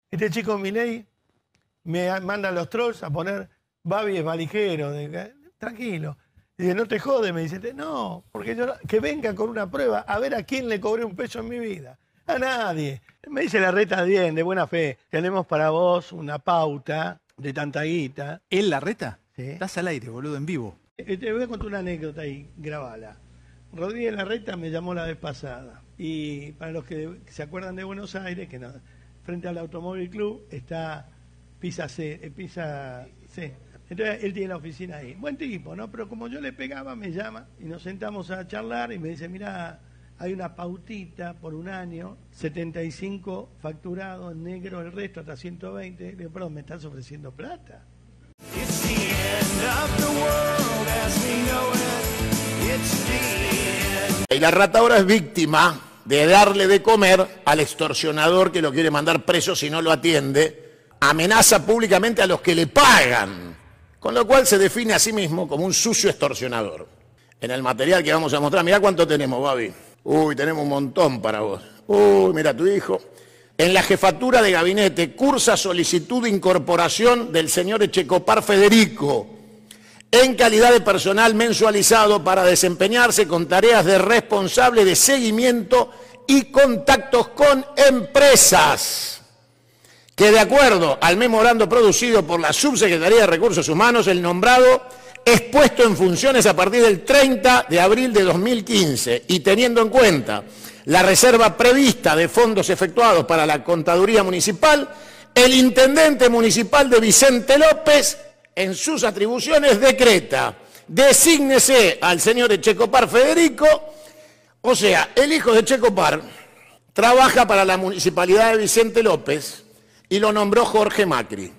Este chico Milei me manda a los trolls a poner Babi es valijero. Tranquilo. Dice, no te jode, me dice. No, porque yo que venga con una prueba a ver a quién le cobré un peso en mi vida. A nadie. Me dice Larreta bien, de buena fe. Tenemos para vos una pauta de tanta guita. ¿Él Larreta? Sí. Estás al aire, boludo, en vivo. Te voy a contar una anécdota ahí, grabala. Rodríguez Larreta me llamó la vez pasada. Y para los que se acuerdan de Buenos Aires, que no, frente al Automóvil Club está Pisa C. Entonces él tiene la oficina ahí. Buen tipo, ¿no? Pero como yo le pegaba, me llama y nos sentamos a charlar y me dice, mira, hay una pautita por un año, 75 facturado en negro, el resto hasta 120. Le digo, perdón, ¿me estás ofreciendo plata? Y la rata ahora es víctima de darle de comer al extorsionador que lo quiere mandar preso si no lo atiende. Amenaza públicamente a los que le pagan, con lo cual se define a sí mismo como un sucio extorsionador. En el material que vamos a mostrar, mirá cuánto tenemos, Babi. Uy, tenemos un montón para vos. Uy, mira tu hijo. En la jefatura de gabinete cursa solicitud de incorporación del señor Echecopar Federico en calidad de personal mensualizado para desempeñarse con tareas de responsable de seguimiento y contactos con empresas. Que de acuerdo al memorando producido por la Subsecretaría de Recursos Humanos, el nombrado es puesto en funciones a partir del 30 de abril de 2015 y teniendo en cuenta la reserva prevista de fondos efectuados para la Contaduría Municipal, el intendente municipal de Vicente López, en sus atribuciones, decreta: desígnese al señor Echecopar Federico, o sea, el hijo de Echecopar trabaja para la Municipalidad de Vicente López y lo nombró Jorge Macri.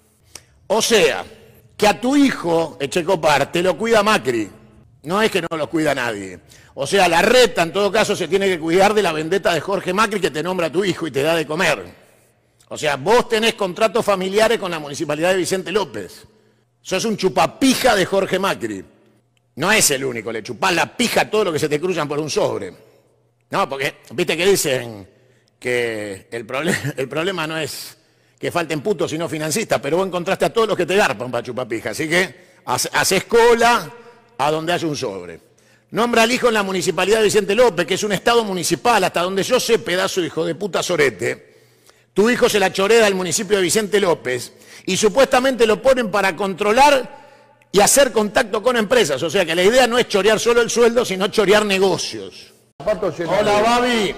O sea, que a tu hijo, Echecopar, te lo cuida Macri, no es que no lo cuida nadie. O sea, Larreta, en todo caso, se tiene que cuidar de la vendetta de Jorge Macri que te nombra a tu hijo y te da de comer. O sea, vos tenés contratos familiares con la Municipalidad de Vicente López. Sos un chupapija de Jorge Macri. No es el único, le chupás la pija a todo lo que se te cruzan por un sobre. No, porque, viste que dicen que el problema no es que falten putos sino financistas, pero vos encontraste a todos los que te garpan para chupapija. Así que haces cola a donde haya un sobre. Nombra al hijo en la Municipalidad de Vicente López, que es un estado municipal, hasta donde yo sé, pedazo de hijo de puta sorete. Tu hijo se la chorea del municipio de Vicente López y supuestamente lo ponen para controlar y hacer contacto con empresas. O sea que la idea no es chorear solo el sueldo, sino chorear negocios. Hola, Babi.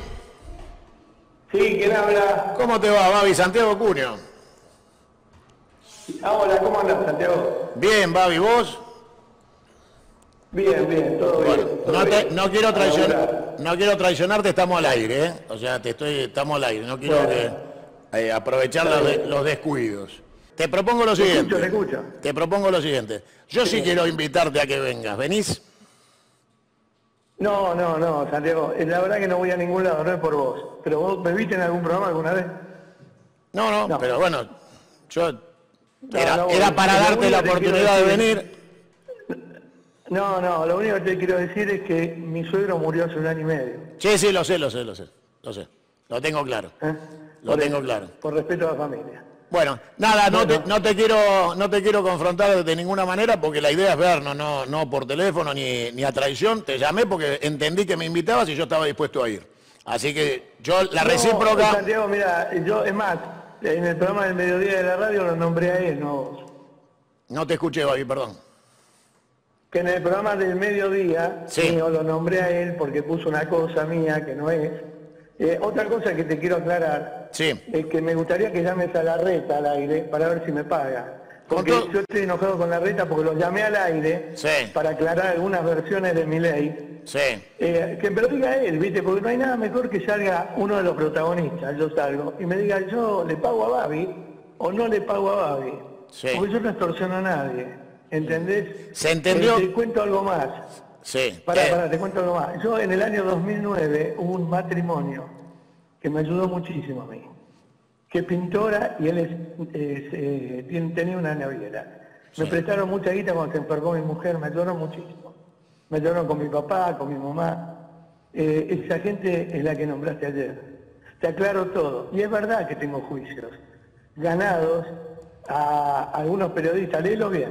Sí, ¿quién habla? ¿Cómo te va, Babi? Santiago Cunio. Hola, ¿cómo andas, Santiago? Bien, Babi, ¿vos? Bien, bien, todo bien. No quiero traicionarte, estamos al aire, ¿eh? O sea, estamos al aire, no quiero aprovechar los descuidos. Te propongo lo siguiente. Te escucho. Te propongo lo siguiente. Yo sí quiero invitarte a que vengas. ¿Venís? No, Santiago. La verdad que no voy a ningún lado, no es por vos. ¿Pero vos me viste en algún programa alguna vez? No. Pero bueno, era para darte la oportunidad de venir. No, lo único que te quiero decir es que mi suegro murió hace 1 año y medio. Sí, lo sé. Lo tengo claro. Lo tengo claro. Por respeto a la familia. Bueno, nada, no te quiero confrontar de ninguna manera porque la idea es vernos, no por teléfono ni a traición. Te llamé porque entendí que me invitabas y yo estaba dispuesto a ir. Así que yo la recíproca... Santiago, mira, es más, en el programa del mediodía de la radio lo nombré a él, no vos. No te escuché, Babi, perdón. Que en el programa del mediodía mío lo nombré a él porque puso una cosa mía que no es. Otra cosa que te quiero aclarar es que me gustaría que llames a Larreta al aire para ver si me paga. Porque yo estoy enojado con Larreta porque lo llamé al aire para aclarar algunas versiones de mi ley. Que me lo diga él, ¿viste? Porque no hay nada mejor que salga uno de los protagonistas, yo salgo, y me diga, yo le pago a Babi o no le pago a Babi. Porque yo no extorsiono a nadie. ¿Entendés? ¿Se entendió? Te cuento algo más. Pará, te cuento algo más. Yo en el año 2009 hubo un matrimonio que me ayudó muchísimo a mí. Que es pintora y él tenía una naviera. Me prestaron mucha guita cuando se enfermó mi mujer, me ayudaron muchísimo. Me ayudaron con mi papá, con mi mamá. Esa gente es la que nombraste ayer. Te aclaro todo. Y es verdad que tengo juicios. ganados a algunos periodistas, léelo bien,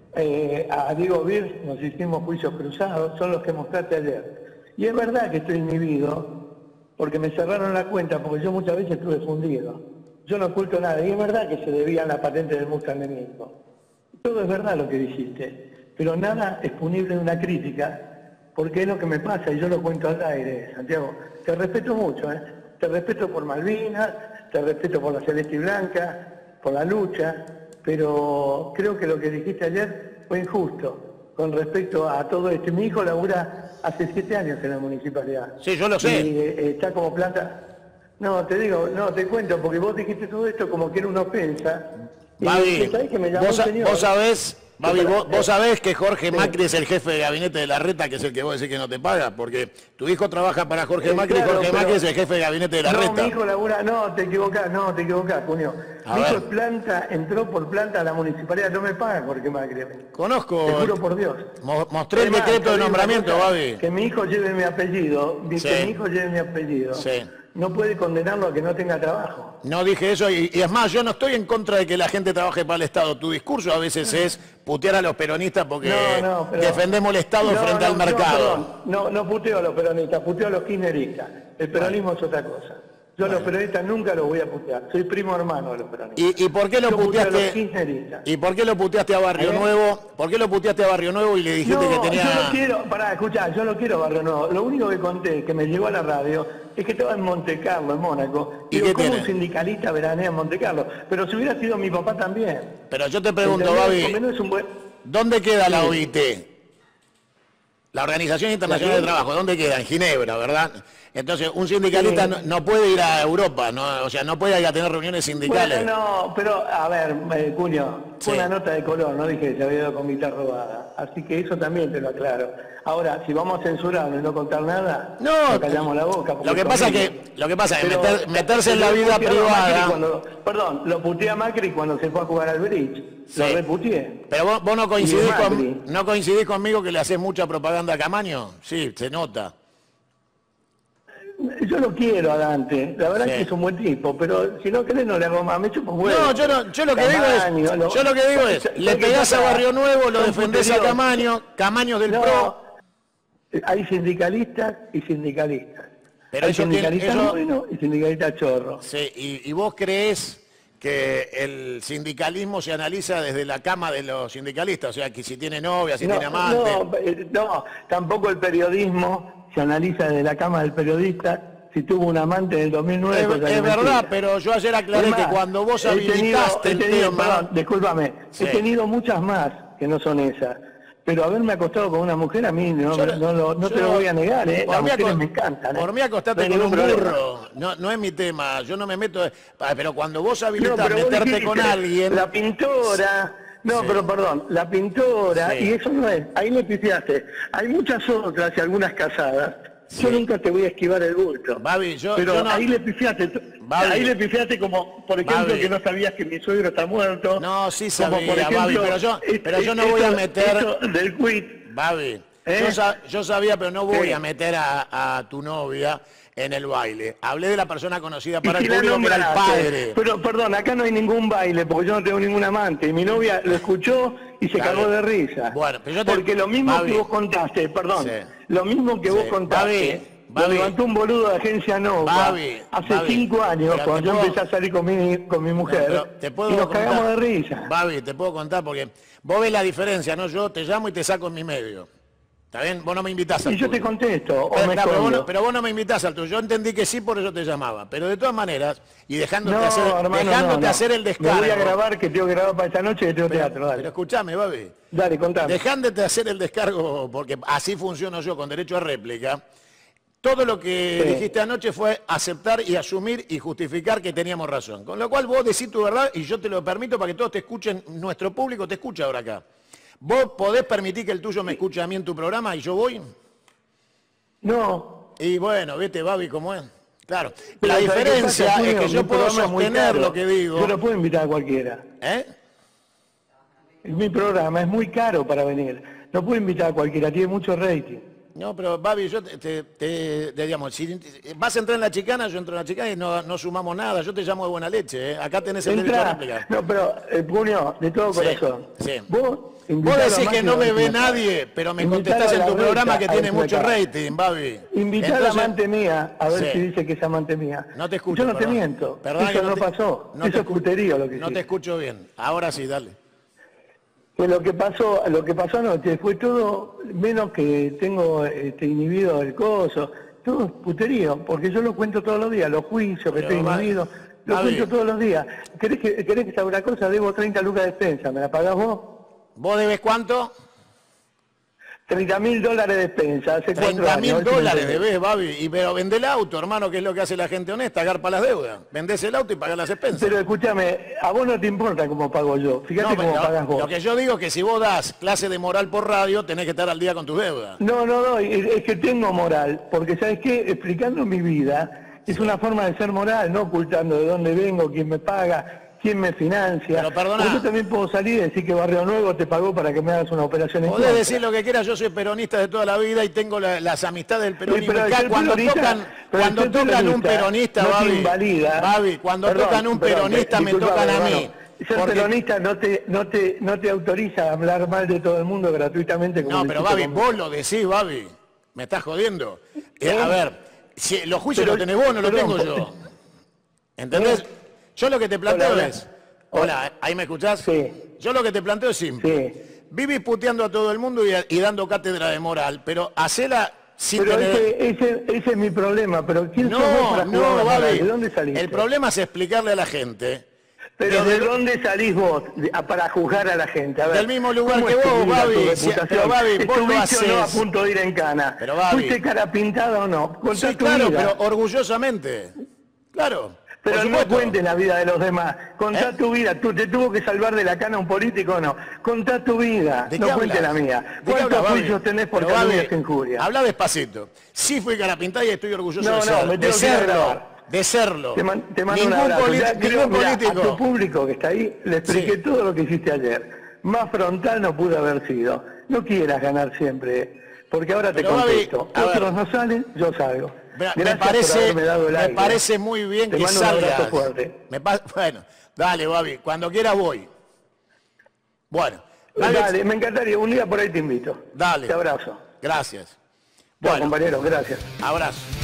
a Diego Bir nos hicimos juicios cruzados, son los que mostraste ayer. Y es verdad que estoy inhibido, porque me cerraron la cuenta, porque yo muchas veces estuve fundido. Yo no oculto nada, y es verdad que se debían la patente del Mustang de mi hijo. Todo es verdad lo que dijiste, pero nada es punible en una crítica, porque es lo que me pasa y yo lo cuento al aire, Santiago. Te respeto mucho, te respeto por Malvinas, te respeto por la Celeste y Blanca, por la lucha, pero creo que lo que dijiste ayer fue injusto con respecto a todo esto. Mi hijo labura hace 7 años en la municipalidad. Sí, yo lo sé. Y está como planta... No, te digo, no, te cuento, porque vos dijiste todo esto como que era una ofensa. Babi, vos sabés... Babi, vos sabés que Jorge Sí. Macri es el jefe de gabinete de Larreta, que es el que vos decís que no te paga, porque tu hijo trabaja para Jorge Macri, claro, y Jorge pero- Macri es el jefe de gabinete de Larreta. No, mi hijo labura, no, te equivocás, Junio. A Mi hijo ver. es planta, entró por planta a la municipalidad, no me paga Jorge Macri. Conozco, Te juro por Dios. mostré el Es más, decreto de te digo una nombramiento, cosa, Babi. Que mi hijo lleve mi apellido, Sí. que mi hijo lleve mi apellido, Sí. no puede condenarlo a que no tenga trabajo. No dije eso, y es más, yo no estoy en contra de que la gente trabaje para el Estado. Tu discurso a veces es putear a los peronistas porque No, pero- defendemos el Estado frente al mercado. No puteo a los peronistas, puteo a los kirchneristas. El peronismo es otra cosa. Yo a los peronistas nunca los voy a putear. Soy primo hermano de los peronistas. ¿Y por qué lo Yo puteo a los puteaste? kirchneristas. ¿Y por qué lo puteaste a Barrio Nuevo? ¿Por qué lo puteaste a Barrio Nuevo y le dijiste que tenía... yo no quiero, yo no quiero Barrio Nuevo. Lo único que conté, que me llegó a la radio, es que estaba en Monte Carlo, en Mónaco. ¿Y Digo, qué ¿cómo tiene? un sindicalista veranea en Monte Carlo? Pero si hubiera sido mi papá también. Pero yo te pregunto, ¿Entendés? Babi, Porque no es un buen... ¿dónde queda la Sí. OIT? La Organización Internacional ¿La de qué? Trabajo, ¿dónde queda? En Ginebra, ¿verdad? Entonces, un sindicalista Sí. no puede ir a Europa, o sea, no puede ir a tener reuniones sindicales. Bueno, no, pero a ver, Cuño, fue Sí. una nota de color, no dije que se había ido con guitarra robada. Así que eso también te lo aclaro. Ahora, si vamos a censurarlo y no contar nada, No, nos callamos la boca. porque lo que pasa es horrible. que Pero- meterse en la yo vida puteaba a Macri privada... perdón, lo puteé a Macri cuando se fue a jugar al bridge. Sí. Lo reputeé. Pero vos no Y coincidís, de Macri. no coincidís conmigo que le haces mucha propaganda a Camaño. Sí, se nota. Yo lo quiero a Dante, la verdad Sí. es que es un buen tipo, pero si no querés no le hago más, me chupo huevo. No, yo lo que digo es, le pegás a Barrio Nuevo, lo defendés a Camaño, Camaño del PRO. Hay sindicalistas y sindicalistas. Pero Hay eso tiene- sindicalistas eso- buenos y sindicalistas chorros. Sí, y vos creés que el sindicalismo se analiza desde la cama de los sindicalistas, o sea, que si tiene novia, si tiene amante. No, tampoco el periodismo se analiza desde la cama del periodista si tuvo un amante en el 2009. cosa que Es verdad, mentira. pero yo ayer aclaré Es más, que cuando vos he habilitaste el tema... perdón, discúlpame, Sí. he tenido muchas más que no son esas. Pero haberme acostado con una mujer a mí no te lo voy a negar, ¿eh? Las mujeres me encantan. Por mí acostarte No hay con un ningún problema. burro, no es mi tema, yo no me meto... Pero cuando vos No, habilitas pero vos meterte dijiste, con alguien... La pintora... No, Sí. pero perdón, la pintora, Sí. y eso no es, ahí le pifiaste. Hay muchas otras y algunas casadas. Sí. Yo nunca te voy a esquivar el bulto. Babi, pero yo no- ahí le pifiaste. Babi. Ahí le pifiaste como, por ejemplo, Babi. que no sabías que mi suegro está muerto. No, sí Como, sabía, por ejemplo, Babi, pero yo no voy a meter... esto del quit. Babi, ¿Eh? yo sabía, pero no voy Sí. a meter a tu novia en el baile. Hablé de la persona conocida para Y el si la público, que era el nombraste. padre. Pero perdón, acá no hay ningún baile porque yo no tengo ningún amante. Y mi novia lo escuchó y se Está cagó bien. de risa. Bueno, pero yo te- Porque lo mismo Babi. que vos contaste, perdón, Sí. lo mismo que vos Sí. contaste, Babi. lo levantó un boludo de Agencia Nova Babi, hace Babi. 5 años Pero cuando te yo puedo- empecé a salir con mi mujer. Pero te puedo y nos contar. cagamos de risa. Babi, te puedo contar porque vos ves la diferencia, ¿no? Yo te llamo y te saco en mi medio. ¿Está bien? Vos no me invitás al Y yo te tuyo. contesto, o Pero, me claro, escondo. pero vos no me invitás al tuyo. Yo entendí que sí, por eso te llamaba. Pero de todas maneras, y dejándote, No, hermano, dejándote no. hacer el descargo. Me voy a grabar, que tengo que grabar para esta noche, que tengo teatro, dale. Pero escuchame, Babi. Dale, contame. Dejándote hacer el descargo, porque así funciono yo, con derecho a réplica. Todo lo que Sí. dijiste anoche fue aceptar y asumir y justificar que teníamos razón. Con lo cual vos decís tu verdad y yo te lo permito para que todos te escuchen, nuestro público te escucha ahora acá. ¿Vos podés permitir que el tuyo me escuche a mí en tu programa y yo voy? No, Y bueno, viste, Babi, cómo es. Claro. pero La ¿sabes qué diferencia pasa, es Julio? que yo Mi puedo programa es muy sostener caro. lo que digo. Yo no puedo invitar a cualquiera. ¿Eh? Mi programa es muy caro para venir. No puedo invitar a cualquiera, tiene mucho rating. No, pero Babi, yo digamos, si vas a entrar en la chicana, yo entro en la chicana y no sumamos nada. Yo te llamo de buena leche, ¿eh? Acá tenés el derecho a réplica. No, pero, Puño, de todo corazón. Sí. Vos decís que no me ve nadie, pero me contestás en tu programa que tiene mucho rating, Babi. Invitá a la amante mía, a ver si dice que es amante mía. No te escucho. Yo no te miento. Eso no pasó. Eso es puterío lo que no te escucho bien. Ahora sí, dale. Que lo que pasó anoche fue todo, menos que tengo inhibido el coso, todo es puterío, porque yo lo cuento todos los días, los juicios, que estoy inhibido, lo cuento todos los días. ¿Querés que sabe una cosa? Debo 30 lucas de despensa, ¿me la pagás vos? ¿Vos debes cuánto? $30.000 de despensa, hace 4 años. $30.000 debes, Babi, pero vendé el auto, hermano, que es lo que hace la gente honesta, agarpa las deudas. Vendés el auto y pagás las expensas. Pero escúchame, a vos no te importa cómo pago yo, fíjate cómo pagas vos. Lo que yo digo es que si vos das clase de moral por radio, tenés que estar al día con tus deudas. No, es que tengo moral, porque ¿sabes qué? Explicando mi vida, es una forma de ser moral, no ocultando de dónde vengo, quién me paga, quién me financia. Pero perdona. Yo también puedo salir y decir que Barrio Nuevo te pagó para que me hagas una operación en contra. Podés decir lo que quieras, yo soy peronista de toda la vida y tengo las amistades del peronismo. Cuando tocan un peronista, Babi, cuando tocan un peronista me tocan a mí. Ser peronista no te autoriza a hablar mal de todo el mundo gratuitamente. Como no, pero Babi, vos lo decís, Babi. Me estás jodiendo. A ver, si los juicios los tenés vos, no los tengo yo. ¿Entendés? Yo lo que te planteo es... Hola, ¿ahí me escuchás? Sí. Yo lo que te planteo es simple. Sí. Vivís puteando a todo el mundo y dando cátedra de moral, pero hacela sin pero tener... ese es mi problema, pero ¿quién sos vos para jugar la moral? ¿De dónde saliste? El problema es explicarle a la gente... Pero ¿de dónde salís vos para juzgar a la gente? A ver, del mismo lugar que vos, Babi. Pero Babi, vos lo haces. No a punto de ir en cana. Pero, Babi, ¿fuiste cara pintada o no? Contá sí, tu claro, vida. pero orgullosamente. Claro. Pero no cuentes la vida de los demás. Contá tu vida. ¿Te tuvo que salvar de la cana un político o no? Contá tu vida. No cuentes la mía. ¿Cuántos juicios tenés por calumnias e injurias? Habla despacito. Sí fui cara pintada y estoy orgulloso de serlo. De serlo. Te mando un abrazo. Ningún político. A tu público que está ahí le expliqué todo lo que hiciste ayer. Más frontal no pudo haber sido. No quieras ganar siempre, porque ahora te contesto. Otros no salen, yo salgo. Me parece muy bien que salgas. Bueno, dale, Babi, cuando quieras voy. Bueno. Dale, me encantaría, un día por ahí te invito. Dale. Te abrazo. Gracias. Bueno, compañero, gracias. Abrazo.